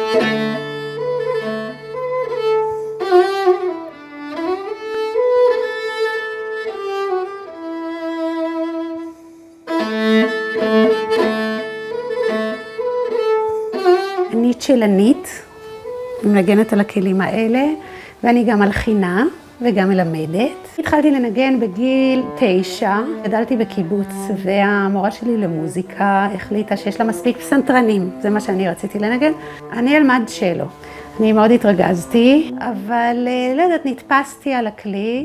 אני צ'לנית, מנגנת על הכלים האלה, ואני גם מלחינה וגם מלמדת. התחלתי לנגן בגיל 9, גדלתי בקיבוץ, והמורה שלי למוזיקה החליטה שיש לה מספיק פסנתרנים, זה מה שאני רציתי לנגן. אני אלמד צ'לו. אני מאוד התרגזתי, אבל לא יודעת, נתפסתי על הכלי.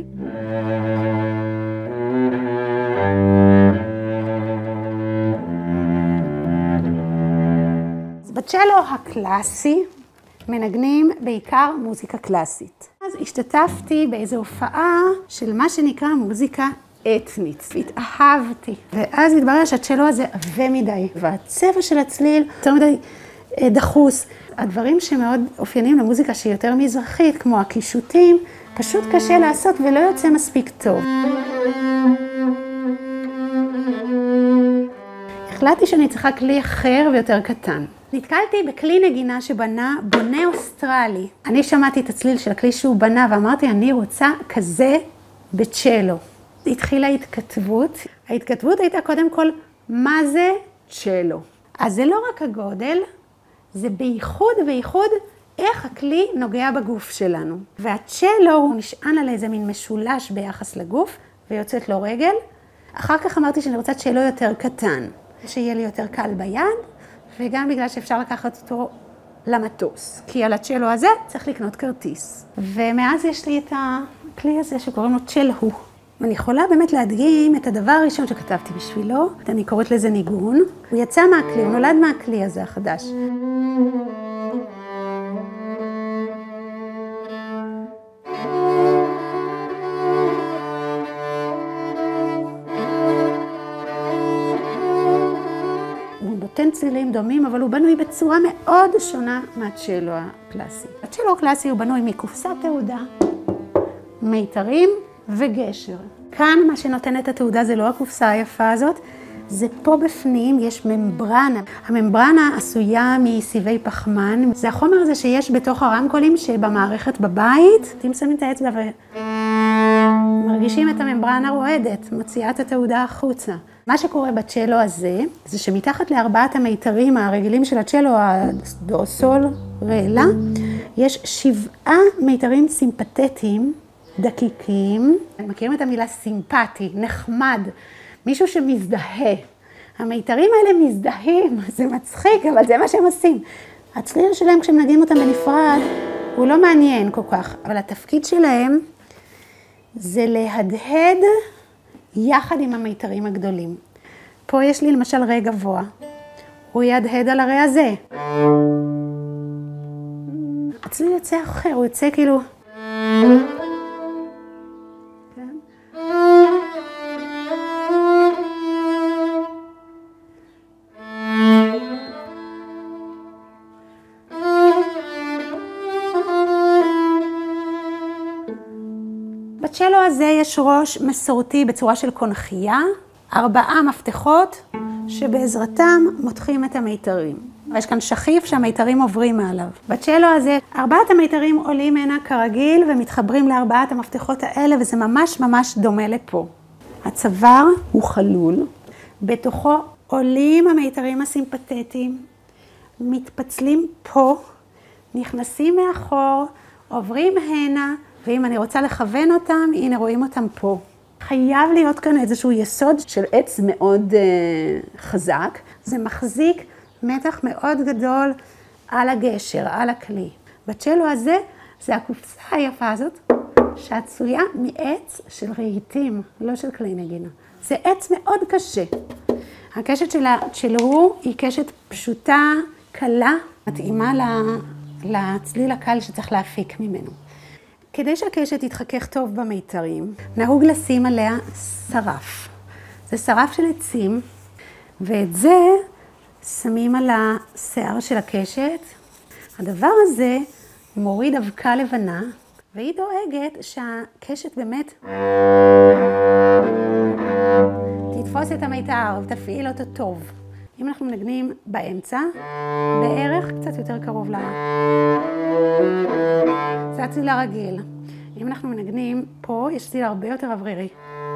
בצ'לו הקלאסי מנגנים בעיקר מוזיקה קלאסית. אז השתתפתי באיזו הופעה של מה שנקרא מוזיקה אתנית. התאהבתי. ואז התברר שהצ'לו הזה עבה מדי, והצבע של הצליל יותר מדי דחוס. הדברים שמאוד אופיינים למוזיקה שהיא יותר מזרחית, כמו הקישוטים, פשוט קשה לעשות ולא יוצא מספיק טוב. החלטתי שאני צריכה כלי אחר ויותר קטן. נתקלתי בכלי נגינה שבנה בונה אוסטרלי. אני שמעתי את הצליל של הכלי שהוא בנה ואמרתי, אני רוצה כזה בצ'לו. התחילה התכתבות. ההתכתבות הייתה קודם כל, מה זה צ'לו? אז זה לא רק הגודל, זה בייחוד איך הכלי נוגע בגוף שלנו. והצ'לו הוא נשען על איזה מין משולש ביחס לגוף ויוצאת לו רגל. אחר כך אמרתי שאני רוצה צ'לו יותר קטן, שיהיה לי יותר קל ביד. וגם בגלל שאפשר לקחת אותו למטוס. כי על הצ'לו הזה צריך לקנות כרטיס. ומאז יש לי את הכלי הזה שקוראים לו צ'להו. ואני יכולה באמת להדגים את הדבר הראשון שכתבתי בשבילו. אני קוראת לזה ניגון. הוא יצא מהכלי, הוא נולד מהכלי הזה החדש. נותן צלילים דומים, אבל הוא בנוי בצורה מאוד שונה מהצ'לו הקלאסי. הצ'לו הקלאסי הוא בנוי מקופסת תעודה, מיתרים וגשר. כאן מה שנותן את התעודה זה לא הקופסה היפה הזאת, זה פה בפנים יש ממברנה. הממברנה עשויה מסיבי פחמן. זה החומר הזה שיש בתוך הרמקולים שבמערכת בבית. אתם שמים את האצבע ומרגישים את הממברנה רועדת, מוציאה את התעודה החוצה. מה שקורה בצ'לו הזה, זה שמתחת לארבעת המיתרים הרגילים של הצ'לו, הדו, סול, רלה, יש 7 מיתרים סימפתטיים, דקיקים. מכירים את המילה סימפטי, נחמד, מישהו שמזדהה. המיתרים האלה מזדהים, זה מצחיק, אבל זה מה שהם עושים. הצליל שלהם כשמנגנים אותם בנפרד, הוא לא מעניין כל כך, אבל התפקיד שלהם זה להדהד יחד עם המיתרים הגדולים. פה יש לי למשל רה גבוה. הוא ידהד על הרה הזה. הצליל יוצא אחר, הוא יוצא כאילו... בצ'לו הזה יש ראש מסורתי בצורה של קונכייה, 4 מפתחות שבעזרתם מותחים את המיתרים. ויש כאן שכיף שהמיתרים עוברים מעליו. בצ'לו הזה 4 המיתרים עולים הנה כרגיל ומתחברים ל4 המפתחות האלה, וזה ממש דומה לפה. הצוואר הוא חלול, בתוכו עולים המיתרים הסימפתטיים, מתפצלים פה, נכנסים מאחור, עוברים הנה, ואם אני רוצה לכוון אותם, הנה רואים אותם פה. חייב להיות כאן איזשהו יסוד של עץ מאוד חזק. זה מחזיק מתח מאוד גדול על הגשר, על הכלי. בצ'לו הזה, זה הקופסה היפה הזאת, שעצויה מעץ של רהיטים, לא של כלי נגינה. זה עץ מאוד קשה. הקשת של הצ'לו היא קשת פשוטה, קלה, מתאימה לצליל הקל שצריך להפיק ממנו. כדי שהקשת תתחכך טוב במיתרים, נהוג לשים עליה שרף. זה שרף של עצים, ואת זה שמים על השיער של הקשת. הדבר הזה מוריד אבקה לבנה, והיא דואגת שהקשת באמת תתפוס את המיתר ותפעיל אותו טוב. אם אנחנו מנגנים באמצע, בערך קצת יותר קרוב זה הציל הרגיל. אם אנחנו מנגנים, פה יש ציל הרבה יותר אוורירי.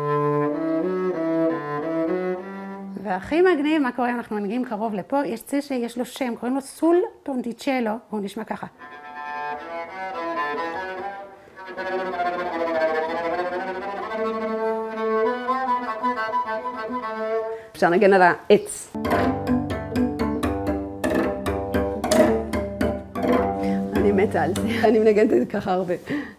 והכי מגניב, מה קורה אם אנחנו מנגנים קרוב לפה, יש ציל שיש לו שם, קוראים לו סול טונטיצ'לו, והוא נשמע ככה. אפשר לנגן על העץ. אני מתה על זה, אני מנגנת את זה ככה הרבה.